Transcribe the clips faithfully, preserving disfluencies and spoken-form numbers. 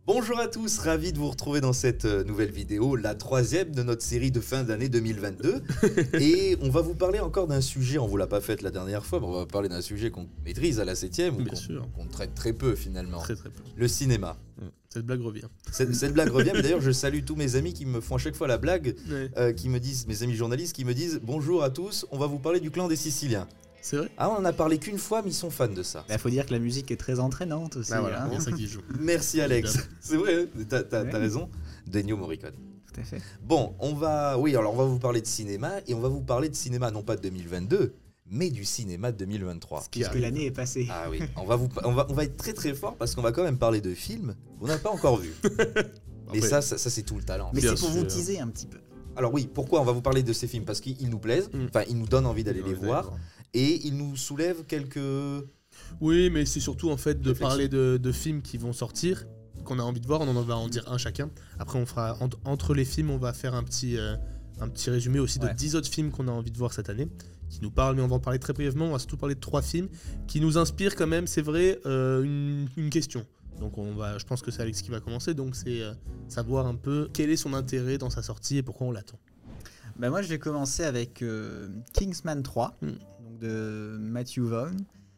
Bonjour à tous, ravi de vous retrouver dans cette nouvelle vidéo, la troisième de notre série de fin d'année deux mille vingt-deux. Et on va vous parler encore d'un sujet, on vous l'a pas fait la dernière fois, mais on va parler d'un sujet qu'on maîtrise à la septième, ou qu'on qu'on traite très peu finalement. Très très peu. Le cinéma. Cette blague revient. Cette, cette blague revient, mais d'ailleurs je salue tous mes amis qui me font à chaque fois la blague, ouais. euh, qui me disent, mes amis journalistes qui me disent « Bonjour à tous, on va vous parler du clan des Siciliens ». C'est vrai. Ah, on en a parlé qu'une fois, mais ils sont fans de ça. Il bah, faut dire que la musique est très entraînante aussi. Bah voilà, hein. c'est ça qui joue. Merci Alex. C'est vrai, t'as, t'as, ouais. t'as raison. D'Ennio Morricone. Tout à fait. Bon, on va, oui, alors on va vous parler de cinéma, et on va vous parler de cinéma non pas de deux mille vingt-deux, mais du cinéma de deux mille vingt-trois. Puisque l'année est passée. Ah oui, on va, vous, on, va, on va être très très fort parce qu'on va quand même parler de films qu'on n'a pas encore vus. Et ça, ça, ça c'est tout le talent. Mais c'est pour vous teaser un petit peu. Alors oui, pourquoi on va vous parler de ces films? Parce qu'ils nous plaisent, enfin mm. ils nous donnent envie d'aller les voir. Et il nous soulève quelques... Oui, mais c'est surtout en fait de parler de, de films qui vont sortir, qu'on a envie de voir, on en va en dire un chacun. Après, on fera entre, entre les films, on va faire un petit, euh, un petit résumé aussi ouais. de dix autres films qu'on a envie de voir cette année, qui nous parlent, mais on va en parler très brièvement. On va surtout parler de trois films qui nous inspirent quand même, c'est vrai, euh, une, une question. Donc on va, je pense que c'est Alex qui va commencer, donc c'est euh, savoir un peu quel est son intérêt dans sa sortie et pourquoi on l'attend. Bah moi, je vais commencer avec euh, Kingsman trois. Mm. De Matthew Vaughn.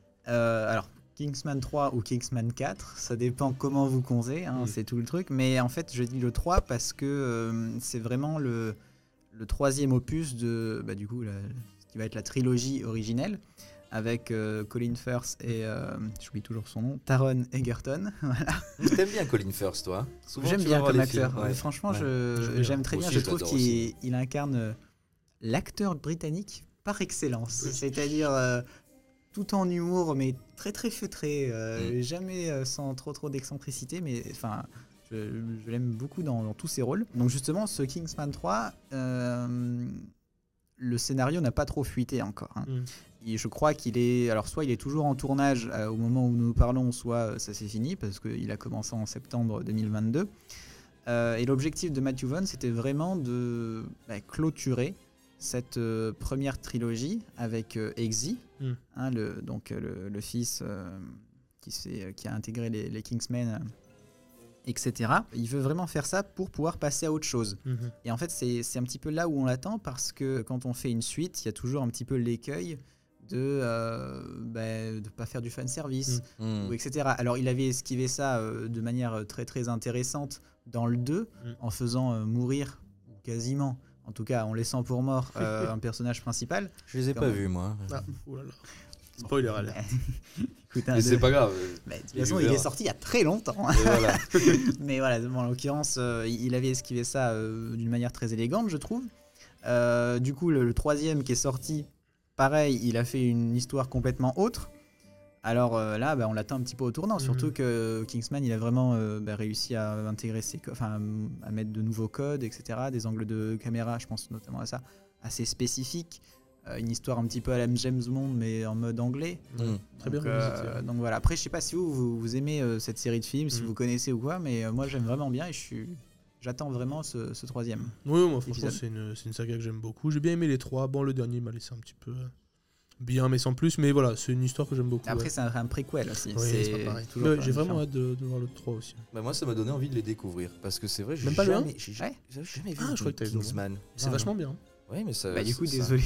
Euh, alors, Kingsman trois ou Kingsman quatre, ça dépend comment vous comptez, hein, mmh. c'est tout le truc. Mais en fait, je dis le trois parce que euh, c'est vraiment le, le troisième opus de, bah, du coup, la, ce qui va être la trilogie originelle, avec euh, Colin Firth et, euh, j'oublie toujours son nom, Taron Egerton. Voilà. T'aimes bien Colin Firth, toi? Souvent, J'aime bien comme acteur. Ouais. Franchement, ouais. je, j'aime très bien. Je trouve qu'il il incarne l'acteur britannique par excellence, oui. c'est-à-dire euh, tout en humour mais très très feutré, euh, mm. jamais euh, sans trop trop d'excentricité, mais enfin je, je l'aime beaucoup dans, dans tous ses rôles. Donc justement ce Kingsman trois, euh, le scénario n'a pas trop fuité encore. Hein. Mm. Et je crois qu'il est, alors soit il est toujours en tournage euh, au moment où nous parlons, soit euh, ça c'est fini parce qu'il a commencé en septembre deux mille vingt-deux. Euh, et l'objectif de Matthew Vaughn c'était vraiment de bah, clôturer cette euh, première trilogie avec euh, Eggsy, mm. hein, le, donc euh, le, le fils euh, qui, euh, qui a intégré les, les Kingsmen, euh, et cetera. Il veut vraiment faire ça pour pouvoir passer à autre chose. Mm-hmm. Et en fait, c'est, c'est un petit peu là où on l'attend parce que quand on fait une suite, il y a toujours un petit peu l'écueil de ne euh, bah, pas faire du fanservice, mm. ou et cetera. Alors, il avait esquivé ça euh, de manière très très intéressante dans le deux, mm. en faisant euh, mourir quasiment, en tout cas en laissant pour mort euh, un personnage principal. Je les ai Comme... pas vus moi. Ah, oh là là. Spoiler alert. Mais de... c'est pas grave. Bah, de toute façon, il est sorti il y a très longtemps. Voilà. Mais voilà, bon, en l'occurrence, euh, il avait esquivé ça euh, d'une manière très élégante, je trouve. Euh, du coup, le, le troisième qui est sorti, pareil, il a fait une histoire complètement autre. Alors euh, là, bah, on l'attend un petit peu au tournant, mmh. surtout que Kingsman, il a vraiment euh, bah, réussi à intégrer ses co- enfin, à mettre de nouveaux codes, et cetera, des angles de caméra, je pense notamment à ça, assez spécifiques. Euh, une histoire un petit peu à la James Bond, mais en mode anglais. Mmh. Donc, Très bien. Euh, donc voilà. Après, je sais pas si vous, vous, vous aimez euh, cette série de films, mmh. si vous connaissez ou quoi, mais euh, moi j'aime vraiment bien et je suis... j'attends vraiment ce, ce troisième. Oui, moi franchement, c'est une, c'est une saga que j'aime beaucoup. J'ai bien aimé les trois. Bon, le dernier m'a laissé un petit peu... bien mais sans plus, mais voilà, c'est une histoire que j'aime beaucoup. Après ouais. c'est un, un préquel aussi, oui, c'est, c'est pas pareil. Ouais, j'ai vraiment hâte de, de voir le trois aussi. Bah moi ça m'a donné envie de les découvrir, parce que c'est vrai, j'ai Même pas jamais, le j'ai jamais, j'ai jamais vu ah, je crois que Kingsman. C'est non, vachement bien. Oui, mais ça... Bah du coup, ça, désolé.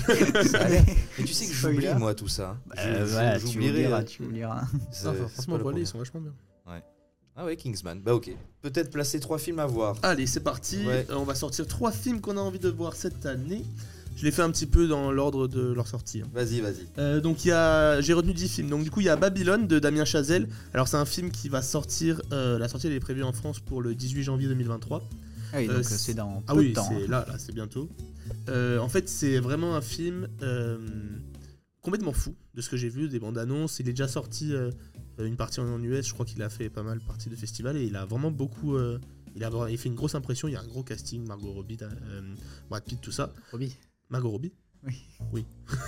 Ça mais tu sais que j'oublie moi tout ça. Bah, je, voilà, j'oublierai. Tu oublieras. Franchement, voilà, ils sont vachement bien. Ouais. Ah ouais, Kingsman, bah ok. Peut-être placer trois films à voir. Allez, c'est parti. Ouais. Euh, on va sortir trois films qu'on a envie de voir cette année. Je l'ai fait un petit peu dans l'ordre de leur sortie. Hein. Vas-y, vas-y. Euh, donc il y a, j'ai retenu dix films. Donc du coup il y a Babylone de Damien Chazelle. Alors c'est un film qui va sortir. Euh, la sortie elle est prévue en France pour le dix-huit janvier deux mille vingt-trois. Ah oui, donc euh, c'est, c'est dans peu ah oui, de temps. C'est là, là, c'est bientôt. Euh, en fait, c'est vraiment un film euh, complètement fou de ce que j'ai vu des bandes annonces. Il est déjà sorti euh, une partie en U S. Je crois qu'il a fait pas mal partie de festival et il a vraiment beaucoup. Euh, il a, il fait une grosse impression. Il y a un gros casting, Margot Robbie, euh, Brad Pitt, tout ça. Robbie. Margot Robbie. Oui. Oui.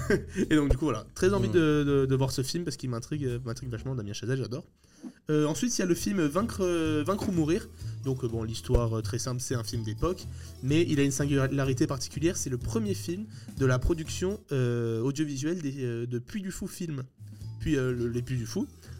Et donc du coup voilà, très envie mmh. de, de, de voir ce film parce qu'il m'intrigue, m'intrigue vachement. Damien Chazelle, j'adore. Euh, ensuite, il y a le film Vaincre, euh, Vaincre ou Mourir. Donc, euh, bon, l'histoire euh, très simple, c'est un film d'époque, mais il a une singularité particulière. C'est le premier film de la production euh, audiovisuelle des, euh, de Puy du Fou Film. Puis euh, le, les Puy du Fou.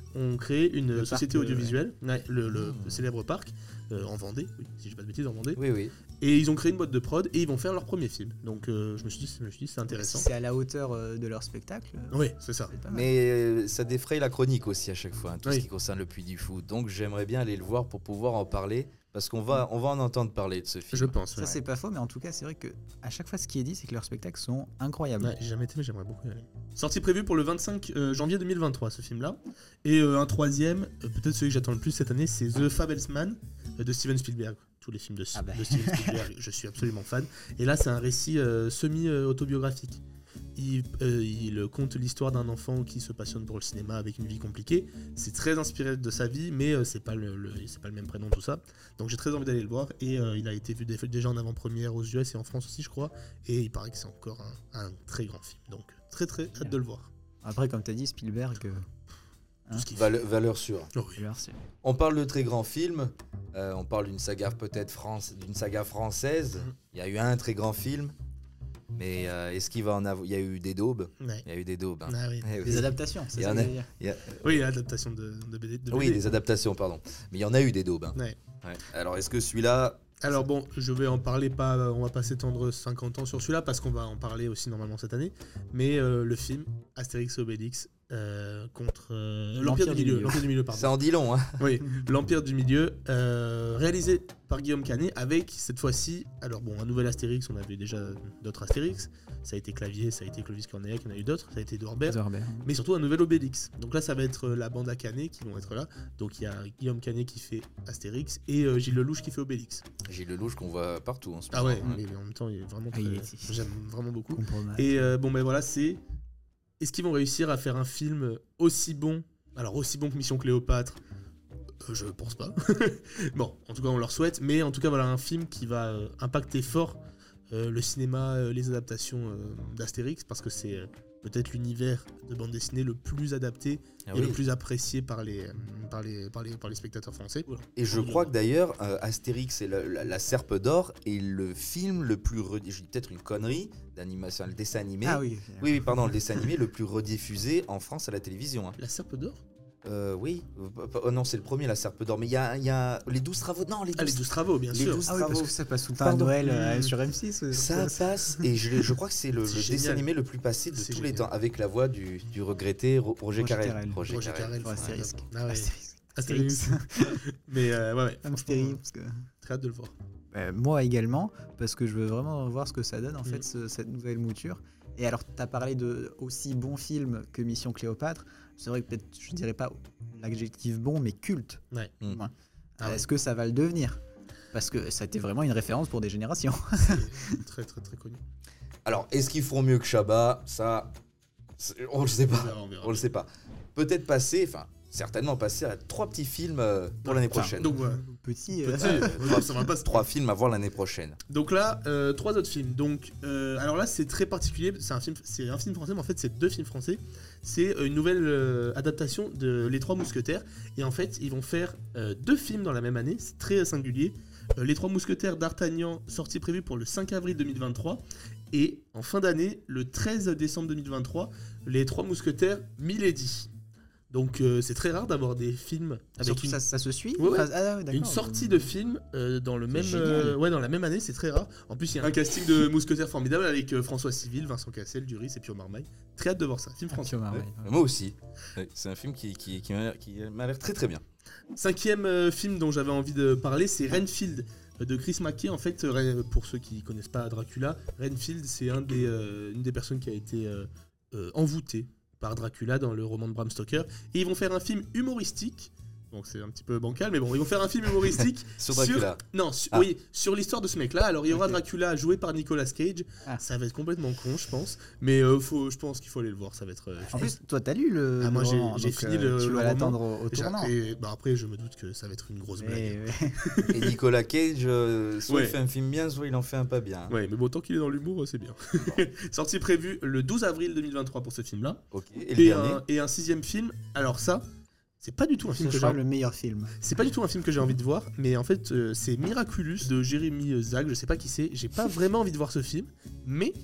ont créé une le société parc, audiovisuelle, ouais. Ouais, le, le, Mmh. le célèbre parc, euh, en Vendée, oui, si je dis pas de bêtises, en Vendée. Oui, oui. Et ils ont créé une boîte de prod et ils vont faire leur premier film. Donc euh, je me suis dit, je me suis dit c'est intéressant. Si c'est à la hauteur euh, de leur spectacle. euh, Oui, c'est ça. c'est pas mal. Mais euh, ça défraye la chronique aussi à chaque fois, hein, tout Oui. ce qui concerne le Puy du Fou. Donc j'aimerais bien aller le voir pour pouvoir en parler, parce qu'on va, on va en entendre parler de ce film. Je pense. Ça Ouais. c'est pas faux, mais en tout cas c'est vrai que à chaque fois ce qui est dit c'est que leurs spectacles sont incroyables. Ouais, j'ai jamais été, mais j'aimerais beaucoup y aller. Sortie prévue pour le vingt-cinq euh, janvier deux mille vingt-trois, ce film-là. Et euh, un troisième, euh, peut-être celui que j'attends le plus cette année, c'est The Fabelmans euh, de Steven Spielberg. Tous les films de, Ah bah. de Steven Spielberg, je suis absolument fan. Et là, c'est un récit euh, semi-autobiographique. Il, euh, il conte l'histoire d'un enfant qui se passionne pour le cinéma avec une vie compliquée. C'est très inspiré de sa vie, mais euh, c'est pas le, le- c'est pas le même prénom, tout ça. Donc j'ai très envie d'aller le voir. Et euh, il a été vu dé- déjà en avant-première aux U S et en France aussi, je crois. Et il paraît que c'est encore un, un très grand film. Donc très très hâte de le voir. Après comme tu as dit Spielberg, euh, Tout ce qu'il fait. Valeur, valeur sûre. Oh oui. alors, c'est- On parle de très grands films. euh, on parle d'une saga peut-être France, d'une saga française. Mhm. Il y a eu un très grand film, mais euh, est-ce qu'il va en avoir? Il y a eu des daubes. Ouais. Il y a eu des daubes. hein. Ah oui. Eh oui. des adaptations, c'est Il y ça en que a- je veux dire. Il y a- Oui, l'adaptation de, de B D. de Oui, B D. des adaptations, pardon. Mais il y en a eu des daubes. hein. Ouais. Ouais. Alors est-ce que celui-là, Alors bon, je vais en parler pas, on va pas s'étendre cinquante ans sur celui-là parce qu'on va en parler aussi normalement cette année. Mais euh, le film Astérix et Obélix euh, contre euh, l'Empire du Milieu, l'Empire du Milieu, pardon. ça en dit long, hein? Oui, l'Empire du Milieu, euh, réalisé par Guillaume Canet avec cette fois-ci, alors bon, un nouvel Astérix. On avait déjà d'autres Astérix. Ça a été Clavier, ça a été Clovis Cornillac, il y en a eu d'autres. Ça a été Dorbert. Zorbert. Mais surtout un nouvel Obélix. Donc là, ça va être euh, la bande à Canet qui vont être là. Donc il y a Guillaume Canet qui fait Astérix et euh, Gilles Lelouch qui fait Obélix. Gilles Lelouch qu'on voit partout en ce Ah moment. ouais, hein. mais en même temps, il est vraiment Ah, très... il est- J'aime vraiment beaucoup. Compromat. Et euh, bon, ben voilà, c'est... Est-ce qu'ils vont réussir à faire un film aussi bon? Alors, aussi bon que Mission Cléopâtre, euh, je pense pas. Bon, en tout cas, on leur souhaite. Mais en tout cas, voilà, un film qui va euh, impacter fort euh, le cinéma, euh, les adaptations euh, d'Astérix, parce que c'est euh, peut-être l'univers de bande dessinée le plus adapté Ah et oui. le plus apprécié par les, euh, par les, par les, par les spectateurs français. Voilà. Et je crois que d'ailleurs, euh, Astérix et la, la- la Serpe d'Or est le film le plus... re- Je dis peut-être une connerie d'animation, le dessin animé. Ah oui. Oui, oui, pardon, le dessin animé le plus rediffusé en France à la télévision. hein. La Serpe d'Or? Euh, oui, Euh, oh non, c'est le premier, la Serpe d'Or. Mais il y a, il y a les douze travaux. Non, les Ah, les douze douze travaux, bien les sûr. douze Ah oui, parce travaux. que ça passe tout le temps à Pardon. Noël euh, Mmh. sur M six. ou- Ça passe, et je, je crois que c'est le, C'est le génial. dessin animé le plus passé de C'est tous les génial. temps, avec la voix du, du regretté Ro- Roger, Roger Carrel. Carrel. Roger, Roger Carrel. Carrel. Pour Astérix. Ah ouais. Astérix. Astérix. Mais euh, ouais, ouais. Un mystérieux, parce que... Très hâte de le voir. Euh, moi également, parce que je veux vraiment voir ce que ça donne en Mm. fait ce- cette nouvelle mouture. Et alors, tu as parlé de aussi bon film que Mission Cléopâtre. C'est vrai que peut-être je dirais pas l'adjectif bon, mais culte. Ouais. Mm. Ouais. Ah ouais. Est-ce que ça va le devenir? Parce que ça a été vraiment une référence pour des générations. C'est très très très connu. Alors, est-ce qu'ils feront mieux que Chabat? Ça, c'est- on le sait On pas. verra, on verra. On le sait pas. Peut-être passer, enfin, certainement passer à trois petits films euh, pour l'année Enfin, prochaine. Donc voilà. Petit. euh, Petit, euh, ça va pas se Trois films à voir l'année prochaine. Donc là, euh, trois autres films. Donc, euh, alors là, c'est très particulier. C'est un film, c'est un film français, mais en fait, c'est deux films français. C'est euh, une nouvelle euh, adaptation de Les Trois Mousquetaires. Et en fait, ils vont faire euh, deux films dans la même année. C'est très singulier. Euh, Les Trois Mousquetaires d'Artagnan, sortie prévue pour le cinq avril deux mille vingt-trois. Et en fin d'année, le treize décembre deux mille vingt-trois, Les Trois Mousquetaires Milady. Donc euh, c'est très rare d'avoir des films avec surtout une ça, ça se suit. Ouais, ouais. Enfin, ah, ouais, d'accord. une sortie de film euh, dans le même génial. euh, ouais dans la même année, c'est très rare. En plus, il y a un casting de mousquetaires formidable avec euh, François Civil, Vincent Cassel, Duris et puis Omar Marmaille. Très hâte de voir ça. Film Ah, français. tu vois, ouais, Ouais. ouais. Moi aussi. Ouais, c'est un film qui, qui, qui m'a l'air- qui m'a l'air très très bien. Cinquième euh, film dont j'avais envie de parler, c'est Renfield euh, de Chris McKay. En fait, euh, Ren- pour ceux qui connaissent pas Dracula, Renfield, c'est un des, euh, une des personnes qui a été euh, euh, envoûtée par Dracula dans le roman de Bram Stoker. Et ils vont faire un film humoristique. Donc c'est un petit peu bancal, mais bon, ils vont faire un film humoristique Sur Dracula. Non, su- Ah. oui, sur l'histoire de ce mec-là. Alors, il y aura Ok. Dracula joué par Nicolas Cage. Ah. Ça va être complètement con, je pense. Mais euh, faut, je pense qu'il faut aller le voir. Ça va être. euh, En plus, toi, t'as lu le. Ah, moi, le j'ai- roman, j'ai donc, fini euh, le- Tu le vas roman. l'attendre au, au j'ai- tournant. et, bah, après, je me doute que ça va être une grosse blague. Mais, ouais. Et Nicolas Cage, euh, soit Ouais. il fait un film bien, soit il en fait un pas bien. Ouais, mais bon, tant qu'il est dans l'humour, c'est bien. Sortie prévue le douze avril deux mille vingt-trois pour ce film-là. Ok. Et le Et dernier un, et un sixième film. Alors, ça, c'est pas du tout un film Ce que j'ai sera le meilleur film. C'est pas du tout un film que j'ai envie de voir, mais en fait, euh, c'est Miraculous de Jérémy Zag. Je sais pas qui c'est. J'ai pas vraiment envie de voir ce film, mais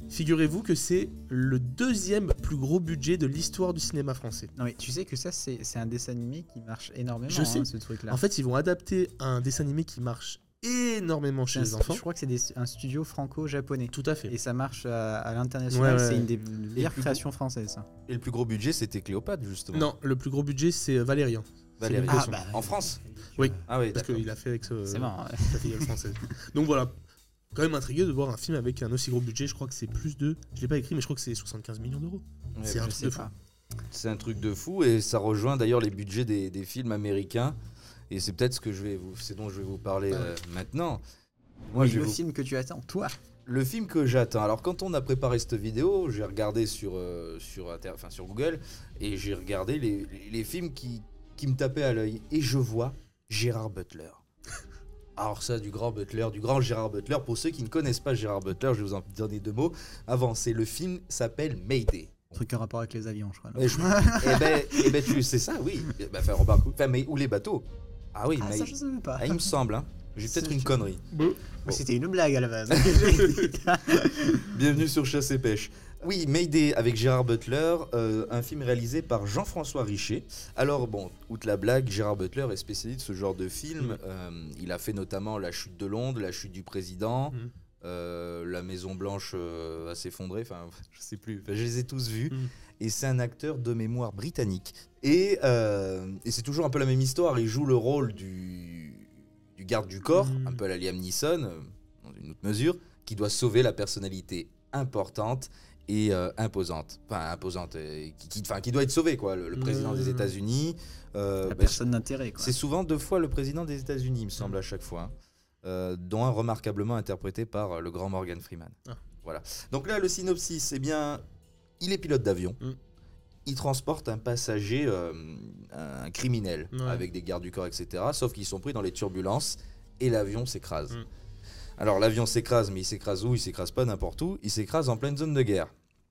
figurez-vous que c'est le deuxième plus gros budget de l'histoire du cinéma français. Non mais tu sais que ça c'est, c'est un dessin animé qui marche énormément, je sais. Hein, ce truc-là. En fait, ils vont adapter un dessin animé qui marche énormément chez les enfants. Je crois que c'est des, un studio franco-japonais. Tout à fait. Et ça marche à, à l'international, ouais, ouais. c'est une des meilleures créations françaises. Ça. Et le plus gros budget, c'était Cléopâtre, justement. Non, le plus gros budget, c'est Valérian. Valérian. Ah, bah, en France. Oui, ah, oui parce qu'il a fait avec ce, c'est marrant, ouais. sa filiale française. Donc voilà, quand même intrigué de voir un film avec un aussi gros budget. Je crois que c'est plus de... Je l'ai pas écrit, mais je crois que c'est soixante-quinze millions d'euros. Ouais, c'est un truc de fou. C'est un truc de fou et ça rejoint d'ailleurs les budgets des, des films américains. Et c'est peut-être ce que je vais vous, c'est dont je vais vous parler euh, maintenant. Moi, oui, je le vous... film que tu attends, toi. Le film que j'attends. Alors quand on a préparé cette vidéo, j'ai regardé sur euh, sur inter... enfin sur Google et j'ai regardé les, les, les films qui qui me tapaient à l'œil et je vois Gérard Butler. Alors ça, du grand Butler, du grand Gérard Butler. Pour ceux qui ne connaissent pas Gérard Butler, je vais vous en donner deux mots. Avant, c'est le film s'appelle Mayday. Un truc en rapport avec les avions, je crois. Et, je... et ben, et ben tu sais ça, oui. Ben, enfin, remarque, enfin, mais ou les bateaux. Ah oui, ah, mais ça je savais pas. Ah, il me semble. Hein. J'ai peut-être une connerie. Bon. Bon. C'était une blague à la base. Bienvenue sur Chasse et Pêche. Oui, Mayday avec Gérard Butler, euh, un film réalisé par Jean-François Richer. Alors bon, outre la blague, Gérard Butler est spécialiste de ce genre de film. Mmh. Euh, il a fait notamment La Chute de Londres, La Chute du Président, mmh. euh, La Maison Blanche euh, à s'effondrer, enfin je sais plus, enfin, je les ai tous vus. Mmh. Et c'est un acteur de mémoire britannique. Et, euh, et c'est toujours un peu la même histoire, il joue le rôle du, du garde du corps, mmh. un peu à la Liam Neeson, euh, dans une autre mesure, qui doit sauver la personnalité importante et euh, imposante, enfin imposante, euh, qui, qui, enfin, qui doit être sauvé, quoi, le, le président mmh. des États-Unis. Euh, la bah, personne d'intérêt, quoi. C'est souvent deux fois le président des États-Unis, il me semble, mmh. à chaque fois, hein, euh, dont un remarquablement interprété par euh, le grand Morgan Freeman. Ah. Voilà. Donc là, le synopsis, eh bien, il est pilote d'avion. Mmh. Il transporte un passager, euh, un criminel, ouais. avec des gardes du corps, et cetera. Sauf qu'ils sont pris dans les turbulences et l'avion s'écrase. Mmh. Alors l'avion s'écrase, mais il s'écrase où? Il s'écrase pas n'importe où, il s'écrase en pleine zone de guerre.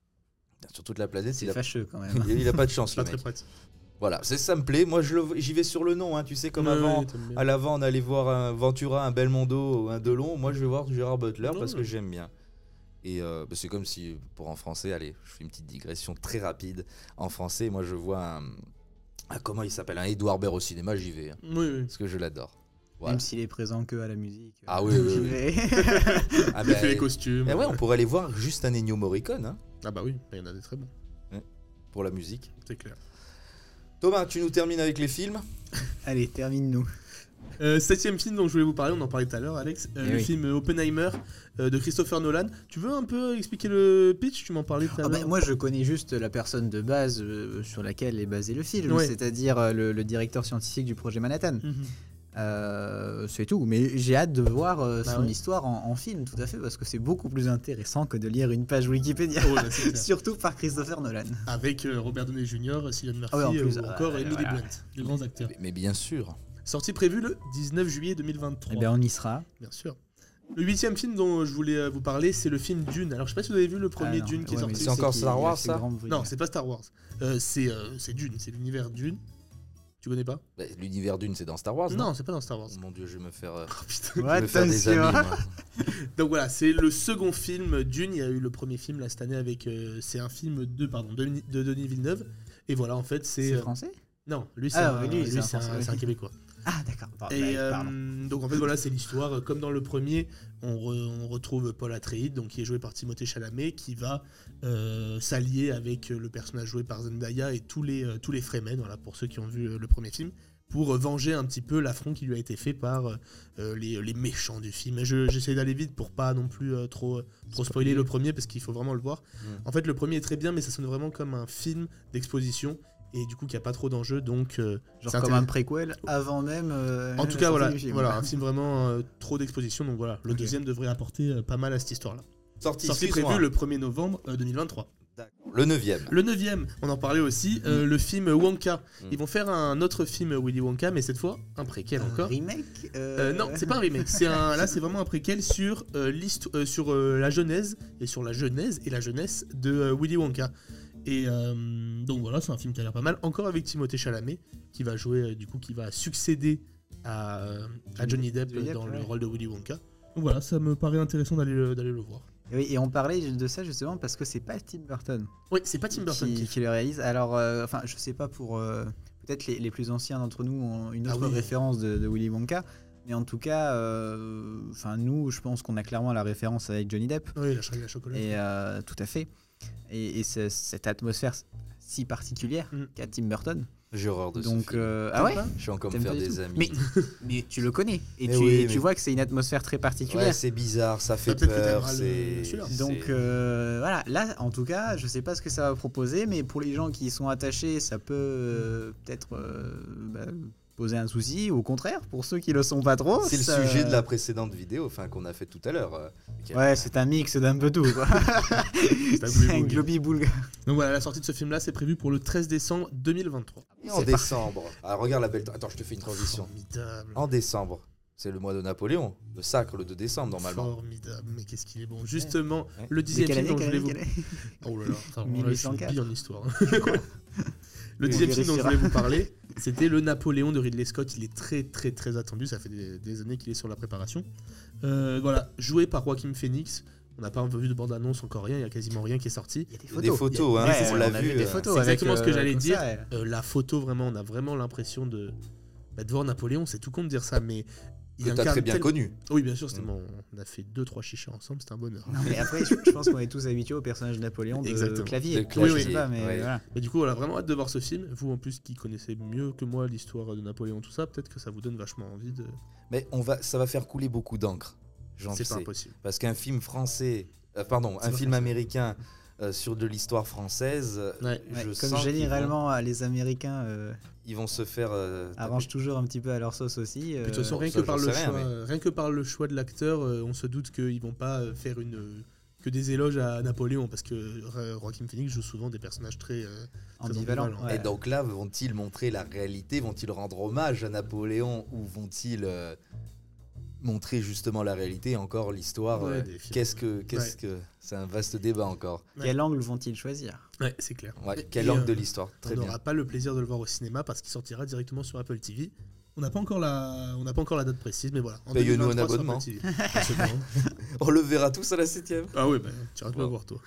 Sur toute la planète, c'est il a... fâcheux quand même. il, il a pas de chance, pas le très mec. Pratique. Voilà, c'est, ça me plaît. Moi, je le... j'y vais sur le nom, hein. Tu sais, comme ouais, avant, à l'avant, on allait voir un Ventura, un Belmondo, un Delon. Moi, je vais voir Gérard Butler non, parce ouais. que j'aime bien. Et euh, bah, c'est comme si, pour en français, allez, je fais une petite digression très rapide. En français, moi, je vois un, un comment il s'appelle, un Edouard Baird au cinéma, j'y vais. Hein, oui, oui. Parce que je l'adore. Voilà. Même s'il est présent que à la musique. Ah oui, oui, oui. ah bah, il fait les costumes. Eh ouais, on pourrait aller voir juste un Ennio Morricone. Hein. Ah bah oui, il y en a des très bons. Ouais, pour la musique. C'est clair. Thomas, tu nous termines avec les films. Allez, termine-nous. Euh, septième film dont je voulais vous parler, on en parlait tout à l'heure, Alex. Euh, le oui. film Oppenheimer euh, de Christopher Nolan. Tu veux un peu expliquer le pitch? Tu m'en parlais tout à ah l'heure. bah, moi, je connais juste la personne de base euh, sur laquelle est basé le film, ouais. c'est-à-dire euh, le, le directeur scientifique du projet Manhattan. Mm-hmm. Euh, c'est tout, mais j'ai hâte de voir euh, son bah ouais. histoire en, en film, tout à fait, parce que c'est beaucoup plus intéressant que de lire une page Wikipédia, oh, là, surtout par Christopher Nolan. Avec euh, Robert Downey junior, Cillian Murphy ah ouais, plus, ou encore euh, Emily voilà. Blunt, de grands acteurs. Mais, mais bien sûr. Sortie prévue le dix-neuf juillet deux mille vingt-trois. Eh bien, on y sera. Bien sûr. Le huitième film dont je voulais vous parler, c'est le film Dune. Alors, je sais pas si vous avez vu le premier ah non, Dune qui ouais, est sorti. C'est encore Star Wars, ça? Non, c'est pas Star Wars. Euh, c'est, euh, c'est Dune, c'est l'univers Dune. Tu connais pas? Bah, l'univers Dune, c'est dans Star Wars, non? Non, c'est pas dans Star Wars. Oh, mon Dieu, je vais me faire, euh, oh, putain. je vais me faire des amis, moi. Donc voilà, c'est le second film Dune. Il y a eu le premier film là, cette année avec... Euh, c'est un film de, pardon, de, de Denis Villeneuve. Et voilà, en fait, c'est... C'est euh, français? Non, lui, c'est, ah, un, lui, lui, c'est, c'est, un, un, c'est un Québécois. Ah d'accord. Pardon, et pardon. Euh, donc en fait voilà, c'est l'histoire comme dans le premier, on, re, on retrouve Paul Atreides, donc qui est joué par Timothée Chalamet, qui va euh, s'allier avec le personnage joué par Zendaya et tous les euh, tous les Fremen, voilà, pour ceux qui ont vu euh, le premier film, pour euh, venger un petit peu l'affront qui lui a été fait par euh, les, les méchants du film. Et je, j'essaie d'aller vite pour pas non plus euh, trop trop spoiler le premier parce qu'il faut vraiment le voir. Mmh. En fait le premier est très bien, mais ça sonne vraiment comme un film d'exposition. Et du coup, qu'il n'y a pas trop d'enjeux, donc... Euh, Genre comme un préquel, avant même... Euh, en tout cas, voilà, voilà, un film vraiment euh, trop d'exposition, donc voilà, le okay. deuxième devrait apporter euh, pas mal à cette histoire-là. Sortie, Sortie prévue le premier novembre euh, deux mille vingt-trois. D'accord. Le neuvième. Le neuvième, on en parlait aussi, euh, mmh. le film Wonka. Mmh. Ils vont faire un autre film Willy Wonka, mais cette fois, un préquel un encore. Un remake euh... Euh, Non, c'est pas un remake, c'est un, là c'est vraiment un préquel sur, euh, euh, sur euh, la genèse, et sur la genèse et la jeunesse de euh, Willy Wonka. Et euh, donc voilà, c'est un film qui a l'air pas mal, encore avec Timothée Chalamet, qui va jouer, euh, du coup, qui va succéder à, à Johnny Depp Johnny dans Depp, le ouais. rôle de Willy Wonka. Donc voilà, ça me paraît intéressant d'aller le, d'aller le voir. Et, oui, et on parlait de ça justement parce que c'est pas Tim Burton. Oui, c'est pas Tim Burton qui, qui, qui le réalise. Alors, enfin, euh, je sais pas pour euh, peut-être les, les plus anciens d'entre nous ont une autre ah oui. référence de, de Willy Wonka. Mais en tout cas, enfin euh, nous, je pense qu'on a clairement la référence avec Johnny Depp. Oui, la Charlie la chocolat. Et euh, tout à fait. Et, et cette atmosphère si particulière mm. qu'a Tim Burton. J'ai horreur de Donc, ce film. Euh, ah ouais. Je suis encore me faire des amis. Mais, mais tu le connais et tu, oui, tu mais... vois que c'est une atmosphère très particulière. Ouais, c'est bizarre, ça fait ah, peur. C'est... Donc euh, voilà, là en tout cas, je sais pas ce que ça va proposer, mais pour les gens qui y sont attachés, ça peut euh, peut-être euh, bah, poser un souci. Au contraire, pour ceux qui le sont pas trop. C'est ça... le sujet de la précédente vidéo, enfin qu'on a fait tout à l'heure. Euh, ouais, c'est un mix d'un peu tout. Quoi. c'est, c'est un globi-boulga. Donc voilà, la sortie de ce film-là, c'est prévu pour le treize décembre deux mille vingt-trois. Et en c'est décembre. Ah, regarde la belle. Attends, je te fais une transition. Formidable. En décembre. C'est le mois de Napoléon, le sacre le deux décembre normalement. Formidable, mais qu'est-ce qu'il est bon. Justement, ouais. le dixième film dont je voulais vous... Oh là là, enfin, là, je suis bien en histoire. Le dixième film dont je voulais vous parler, c'était le Napoléon de Ridley Scott. Il est très très très attendu, ça fait des, des années qu'il est sur la préparation. Euh, voilà, joué par Joaquin Phoenix. On n'a pas vu de bande-annonce, encore rien, il n'y a quasiment rien qui est sorti. Il y a des photos, des photos hein, ouais, on l'a vu. Des photos c'est exactement avec, ce que j'allais euh, dire. Ça, ouais. euh, la photo, vraiment, on a vraiment l'impression de, bah, de voir Napoléon. C'est tout con de dire ça, mais... Que t'as très bien tel... connu. Oui, bien sûr, c'était mmh. mon... on a fait deux trois chichas ensemble, c'était un bonheur. Non, mais après, je, je pense qu'on est tous habitués au personnage de Napoléon de Exactement. clavier. De clavier. Oui, oui. Pas, mais ouais. voilà. Mais du coup, on a vraiment hâte de voir ce film. Vous, en plus, qui connaissez mieux que moi l'histoire de Napoléon, tout ça, peut-être que ça vous donne vachement envie de... Mais on va, ça va faire couler beaucoup d'encre. J'en C'est sais. pas impossible. Parce qu'un film français, euh, pardon, C'est un film français. américain euh, sur de l'histoire française, ouais. je ouais, sens comme généralement vont... les Américains euh, ils vont se faire euh, arrangent toujours un petit peu à leur sauce aussi. Euh... De toute façon, rien, ça, que par le rien, choix, mais... rien que par le choix de l'acteur, euh, on se doute qu'ils vont pas faire une que des éloges à Napoléon, parce que euh, Joaquin Phoenix joue souvent des personnages très, euh, très ambivalents. Ouais. Et donc là, vont-ils montrer la réalité, vont-ils rendre hommage à Napoléon, ou vont-ils euh, montrer justement la réalité, encore l'histoire ouais, euh, qu'est-ce que, qu'est-ce ouais. que c'est un vaste débat encore. Ouais. Quel angle vont-ils choisir? Ouais, c'est clair. Ouais, quel et angle euh, de l'histoire? Très on bien. n'aura pas le plaisir de le voir au cinéma parce qu'il sortira directement sur Apple T V. On n'a pas encore la, on n'a pas encore la date précise, mais voilà. Payez-nous un abonnement. On le verra tous à la septième. Ah oui, bah, tu iras te voir toi.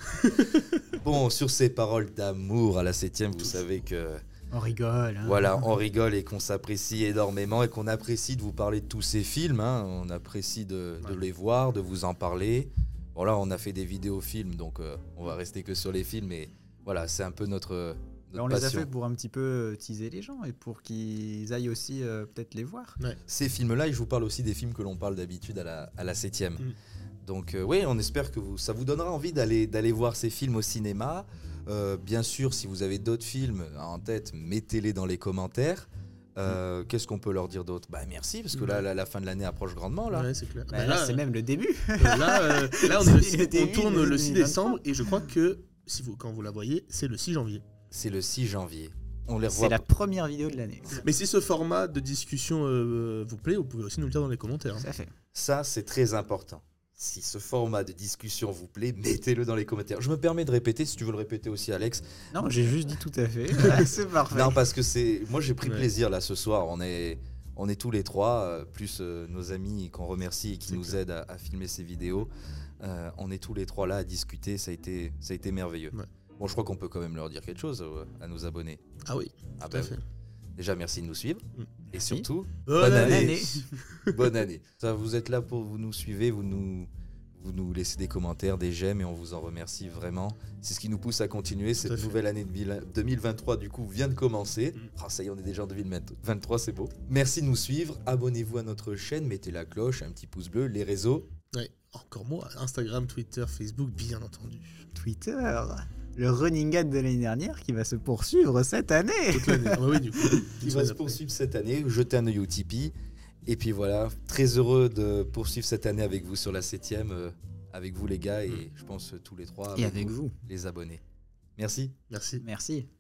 Bon, sur ces paroles d'amour à la septième, vous savez que. On rigole. Hein. Voilà, on rigole et qu'on s'apprécie énormément et qu'on apprécie de vous parler de tous ces films. Hein. On apprécie de, de ouais. les voir, de vous en parler. Bon là, on a fait des vidéos films, donc euh, on va rester que sur les films. Mais voilà, c'est un peu notre, notre on passion. Les a fait pour un petit peu teaser les gens et pour qu'ils aillent aussi euh, peut-être les voir. Ouais. Ces films-là, et je vous parle aussi des films que l'on parle d'habitude à la, à la septième. Mm. Donc euh, oui, on espère que vous, ça vous donnera envie d'aller, d'aller voir ces films au cinéma. Euh, bien sûr, si vous avez d'autres films en tête, mettez-les dans les commentaires. Euh, mmh. Qu'est-ce qu'on peut leur dire d'autre? Bah merci, parce que là, la, la fin de l'année approche grandement. Là, ouais, c'est clair. Bah, bah, là, là c'est euh... même le début. Euh, là, euh, là, on, est le six, on tourne le six décembre et je crois que si vous, quand vous la voyez, c'est le six janvier. C'est le six janvier. On les revoit. C'est la première vidéo de l'année. Mais si ce format de discussion euh, vous plaît, vous pouvez aussi nous le dire dans les commentaires. Hein. Ça fait. Ça, c'est très important. Si ce format de discussion vous plaît, mettez-le dans les commentaires. Je me permets de répéter, si tu veux le répéter aussi, Alex. Non, j'ai juste dit tout à fait. C'est parfait. Non, parce que c'est. Moi, j'ai pris ouais. plaisir là ce soir. On est, on est tous les trois, plus euh, nos amis qu'on remercie et qui c'est nous clair. aident à, à filmer ces vidéos. Euh, on est tous les trois là à discuter. Ça a été, ça a été merveilleux. Ouais. Bon, je crois qu'on peut quand même leur dire quelque chose euh, à nos abonnés. Ah oui. Ah tout bah, à fait. Déjà, merci de nous suivre. Mmh. Et surtout, bonne, bonne année. année. Bonne année. Ça, vous êtes là pour vous nous suivez, vous nous, vous nous laissez des commentaires, des j'aime et on vous en remercie vraiment. C'est ce qui nous pousse à continuer. Cette nouvelle année de deux mille vingt-trois, du coup, vient de commencer. Mmh. Oh, ça y est, on est déjà en deux mille vingt-trois, c'est beau. Merci de nous suivre. Abonnez-vous à notre chaîne, mettez la cloche, un petit pouce bleu, les réseaux. Oui, encore moi. Instagram, Twitter, Facebook, bien entendu. Twitter le running gag de l'année dernière qui va se poursuivre cette année. Toute l'année. Ah bah oui, du coup. Qui va se poursuivre cette année. Jetez un œil au Tipeee. Et puis voilà, très heureux de poursuivre cette année avec vous sur la septième, euh, avec vous les gars, et mmh. je pense tous les trois. Et avec vous, les abonnés. Merci. Merci. Merci.